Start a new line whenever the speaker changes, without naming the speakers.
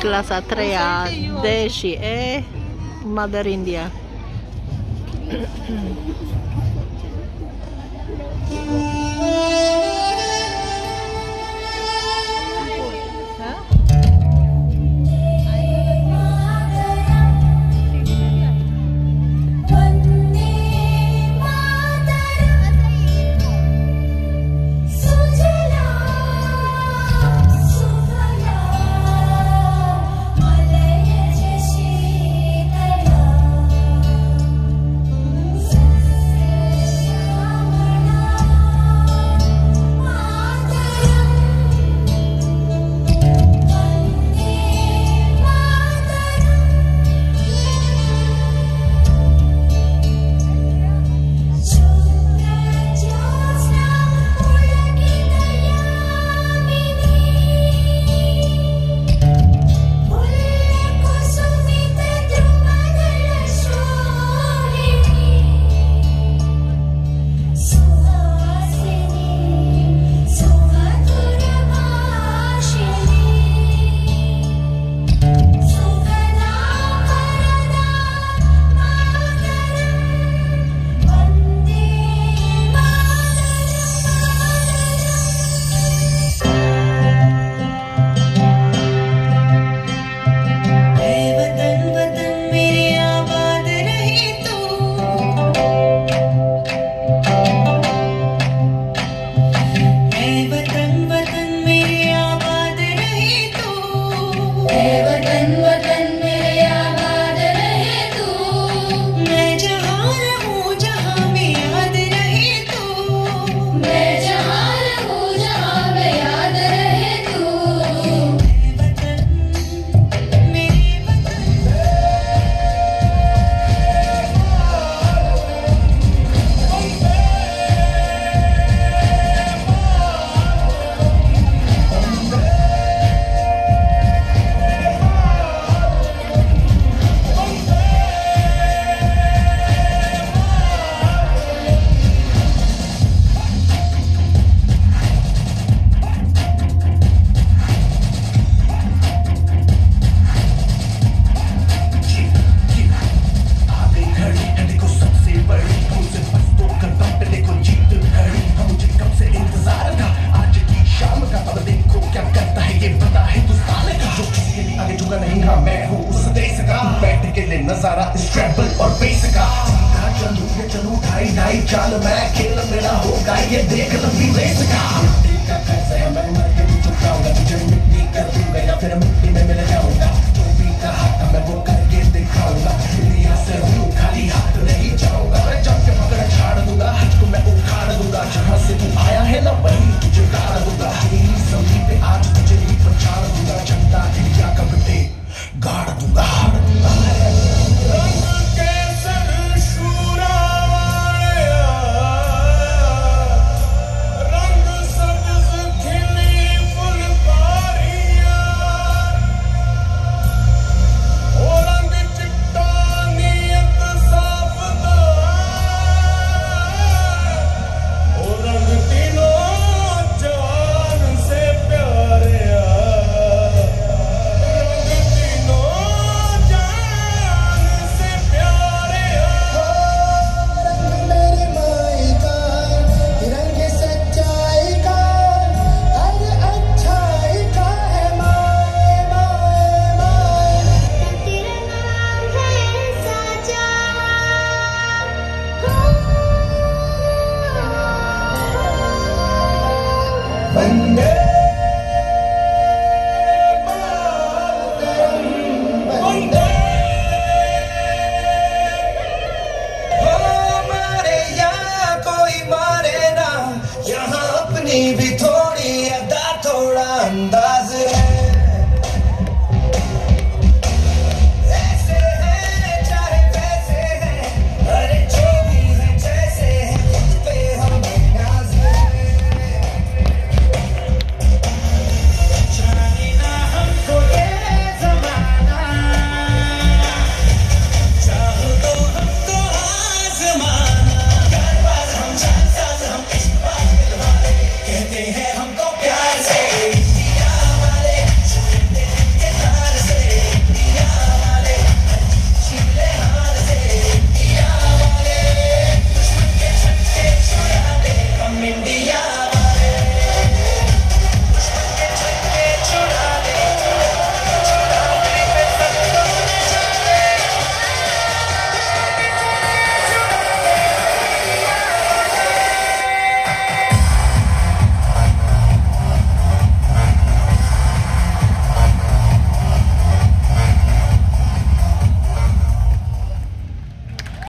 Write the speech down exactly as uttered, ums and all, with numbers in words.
Isla Satria, Deshi e Mother India.
नजारा स्ट्रैबल और base का सीधा चलूं ये चलूं ढाई ढाई चाल मैं खेल मेरा होगा ये देख लंबी रेस का मिट्टी का फैसला है मैं मर के भी चुकाऊंगा तुझे मिट्टी कर दूंगा या फिर मिट्टी में मिल जाऊंगा जो भी कहा था मैं वो करके दिखाऊंगा इंडिया से हूँ खाली हाथ नहीं जाऊंगा मैं जब के पकड़ झाड़ दूंगा तुझको मैं उखाड़ दूंगा जहाँ से तू आया है ना वहीं तुझे गाड़ दूंगा तेरी जमीन पे आज तुझे ही पछाड़ दूंगा झंडा इंडिया का बेटे गाड़ दूंगा हाड़ दूंगा वंदे मातरम वंदे हमारे यहाँ कोई मारे ना यहाँ अपनी भी थोड़ी अदा थोड़ा अंदाज है।